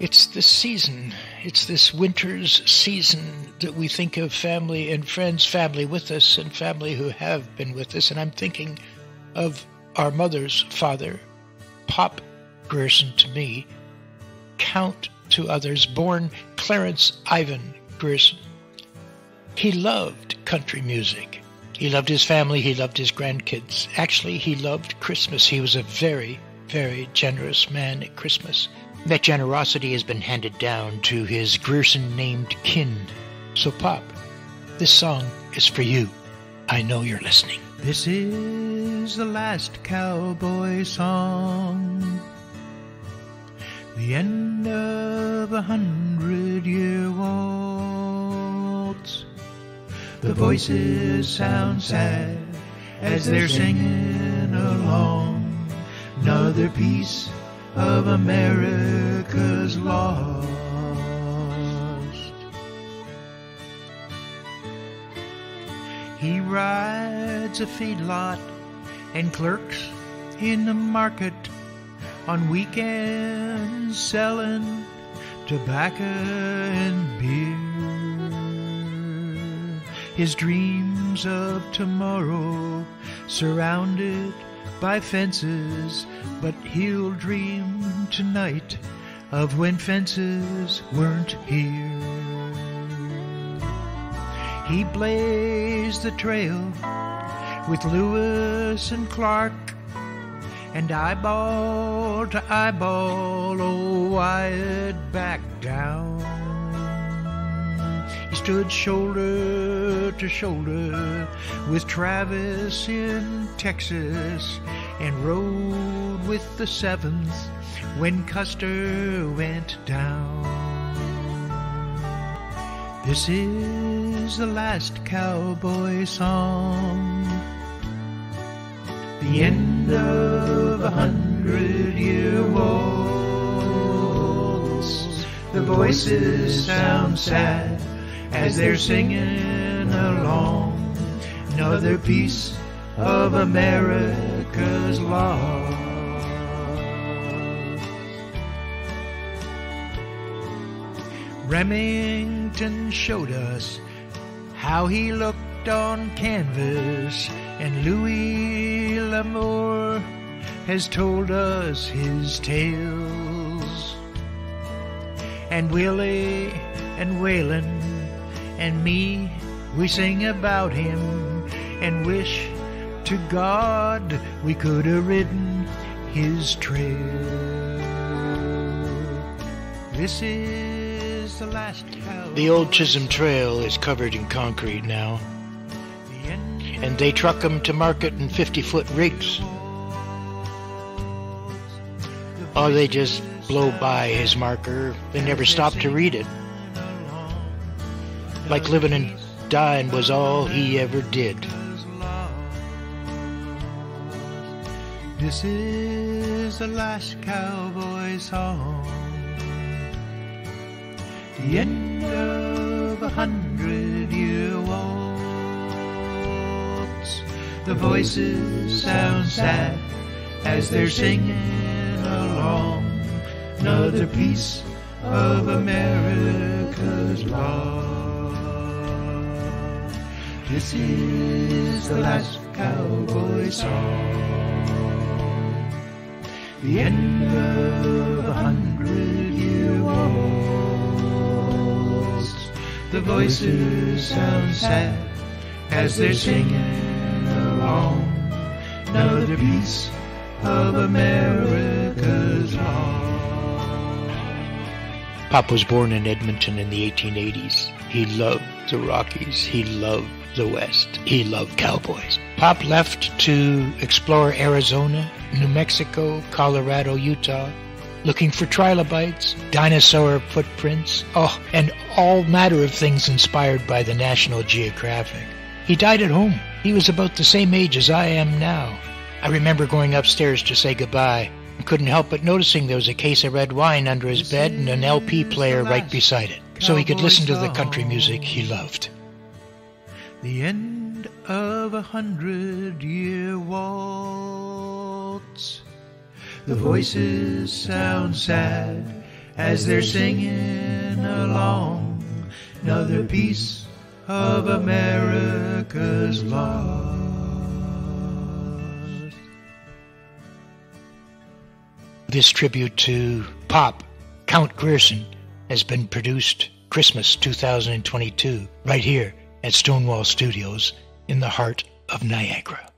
It's this season, it's this winter's season that we think of family and friends, family with us and family who have been with us. And I'm thinking of our mother's father, Pop Grierson to me, Count to others, born Clarence Ivan Grierson. He loved country music. He loved his family. He loved his grandkids. Actually, he loved Christmas. He was a very, very generous man at Christmas. That generosity has been handed down to his Grierson-named kin. So, Pop, this song is for you. I know you're listening. This is the last cowboy song, the end of 100-year waltz. The voices sound sad as they're singing along. Another piece of America's lost. He rides a feedlot and clerks in the market on weekends, selling tobacco and beer. His dreams of tomorrow surrounded by fences, but he'll dream tonight of when fences weren't here. He blazed the trail with Lewis and Clark, and eyeball to eyeball, oh, Wyatt backed down. He stood shoulder to shoulder with Travis in Texas, and rode with the 7th when Custer went down. This is the last cowboy song, the end of 100-year waltz. The voices sound sad as they're singing along. Another piece of America's lost. Remington showed us how he looked on canvas, and Louis L'Amour has told us his tales. And Willie and Waylon and me, we sing about him and wish to God we could have ridden his trail. This is the last cowboy. The old Chisholm Trail is covered in concrete now, and they truck them to market in 50-foot rigs. Or they just blow by his marker. They never stop to read it. Like living and dying was all he ever did. This is the last cowboy song, the end of 100-year waltz. The voices sound sad as they're singing along. Another piece of America's lost. This is the last cowboy song, the end of 100-year waltz. The voices sound sad as they're singing along. Another piece of America's lost. Pop was born in Edmonton in the 1880s. He loved the Rockies. He loved the West. He loved cowboys. Pop left to explore Arizona, New Mexico, Colorado, Utah, looking for trilobites, dinosaur footprints, and all manner of things inspired by the National Geographic. He died at home. He was about the same age as I am now. I remember going upstairs to say goodbye. I couldn't help but noticing there was a case of red wine under his bed and an LP player right beside it, so he could listen to the country music he loved. The end of 100-year waltz. The voices sound sad as they're singing along. Another piece of America's lost. This tribute to Pop, Count Grierson, has been produced Christmas 2022 right here at Stonewall Studios in the heart of Niagara.